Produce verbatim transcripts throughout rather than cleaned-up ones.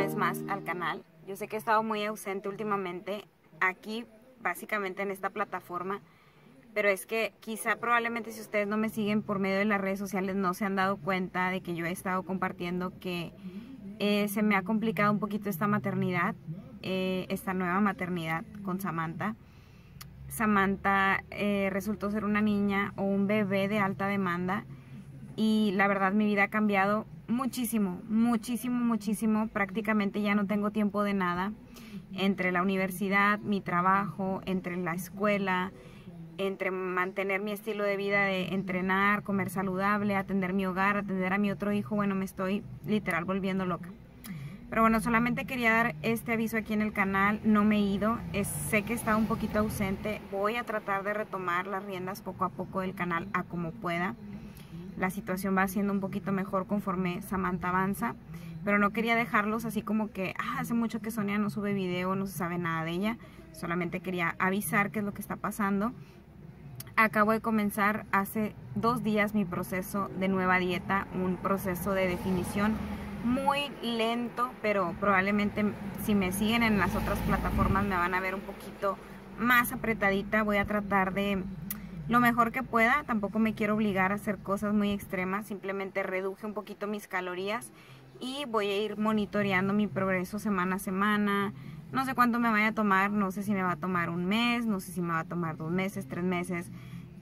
vez más al canal. Yo sé que he estado muy ausente últimamente aquí, básicamente en esta plataforma, pero es que quizá probablemente si ustedes no me siguen por medio de las redes sociales no se han dado cuenta de que yo he estado compartiendo que eh, se me ha complicado un poquito esta maternidad, eh, esta nueva maternidad con Samantha. Samantha eh, resultó ser una niña o un bebé de alta demanda y la verdad mi vida ha cambiado muchísimo, muchísimo, muchísimo. Prácticamente ya no tengo tiempo de nada entre la universidad, mi trabajo, entre la escuela, entre mantener mi estilo de vida de entrenar, comer saludable, atender mi hogar, atender a mi otro hijo. Bueno, me estoy literal volviendo loca. Pero bueno, solamente quería dar este aviso aquí en el canal. No me he ido, es, sé que he estado un poquito ausente. Voy a tratar de retomar las riendas poco a poco del canal a como pueda. La situación va siendo un poquito mejor conforme Samantha avanza, pero no quería dejarlos así como que ah, hace mucho que Sonia no sube video, no se sabe nada de ella. Solamente quería avisar qué es lo que está pasando. Acabo de comenzar hace dos días mi proceso de nueva dieta, un proceso de definición muy lento, pero probablemente si me siguen en las otras plataformas me van a ver un poquito más apretadita. Voy a tratar de lo mejor que pueda, tampoco me quiero obligar a hacer cosas muy extremas, simplemente reduje un poquito mis calorías y voy a ir monitoreando mi progreso semana a semana. No sé cuánto me vaya a tomar, no sé si me va a tomar un mes, no sé si me va a tomar dos meses, tres meses,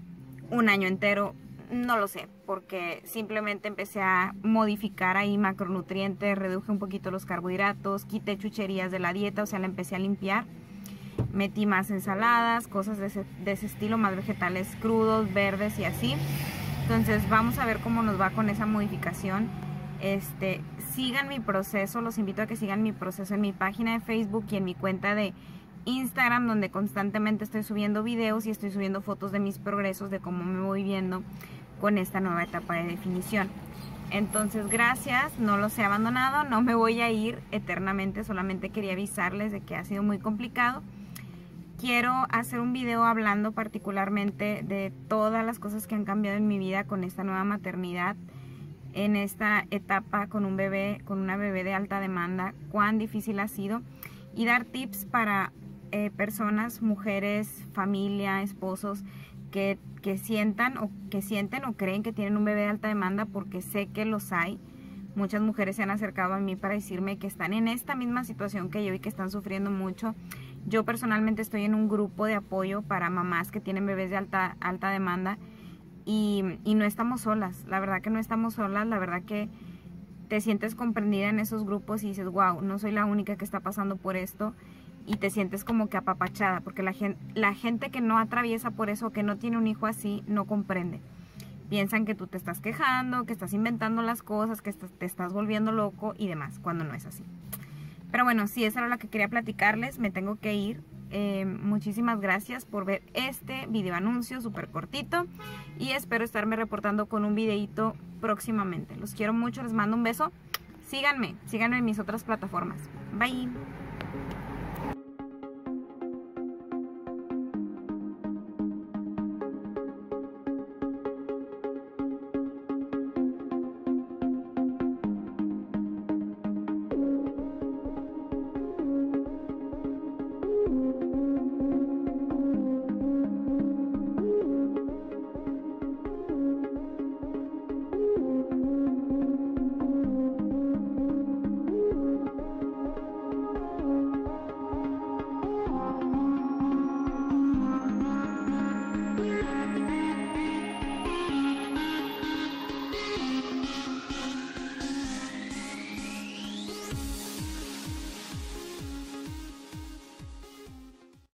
un año entero, no lo sé, porque simplemente empecé a modificar ahí macronutrientes, reduje un poquito los carbohidratos, quité chucherías de la dieta, o sea, la empecé a limpiar. Metí más ensaladas, cosas de ese, de ese estilo, más vegetales crudos, verdes y así. Entonces vamos a ver cómo nos va con esa modificación. Este, sigan mi proceso, los invito a que sigan mi proceso en mi página de Facebook y en mi cuenta de Instagram, donde constantemente estoy subiendo videos y estoy subiendo fotos de mis progresos, de cómo me voy viendo con esta nueva etapa de definición. Entonces gracias, no los he abandonado, no me voy a ir eternamente, solamente quería avisarles de que ha sido muy complicado. Quiero hacer un video hablando particularmente de todas las cosas que han cambiado en mi vida con esta nueva maternidad, en esta etapa con un bebé, con una bebé de alta demanda, cuán difícil ha sido, y dar tips para eh, personas, mujeres, familia, esposos que, que sientan o que sienten o creen que tienen un bebé de alta demanda, porque sé que los hay. Muchas mujeres se han acercado a mí para decirme que están en esta misma situación que yo y que están sufriendo mucho. Yo personalmente estoy en un grupo de apoyo para mamás que tienen bebés de alta, alta demanda y, y no estamos solas, la verdad que no estamos solas, la verdad que te sientes comprendida en esos grupos y dices, wow, no soy la única que está pasando por esto, y te sientes como que apapachada, porque la gente, la gente que no atraviesa por eso, que no tiene un hijo así, no comprende. Piensan que tú te estás quejando, que estás inventando las cosas, que te estás volviendo loco y demás, cuando no es así. Pero bueno, sí, esa era lo que quería platicarles, me tengo que ir. Eh, muchísimas gracias por ver este video anuncio súper cortito y espero estarme reportando con un videito próximamente. Los quiero mucho, les mando un beso. Síganme, síganme en mis otras plataformas. Bye.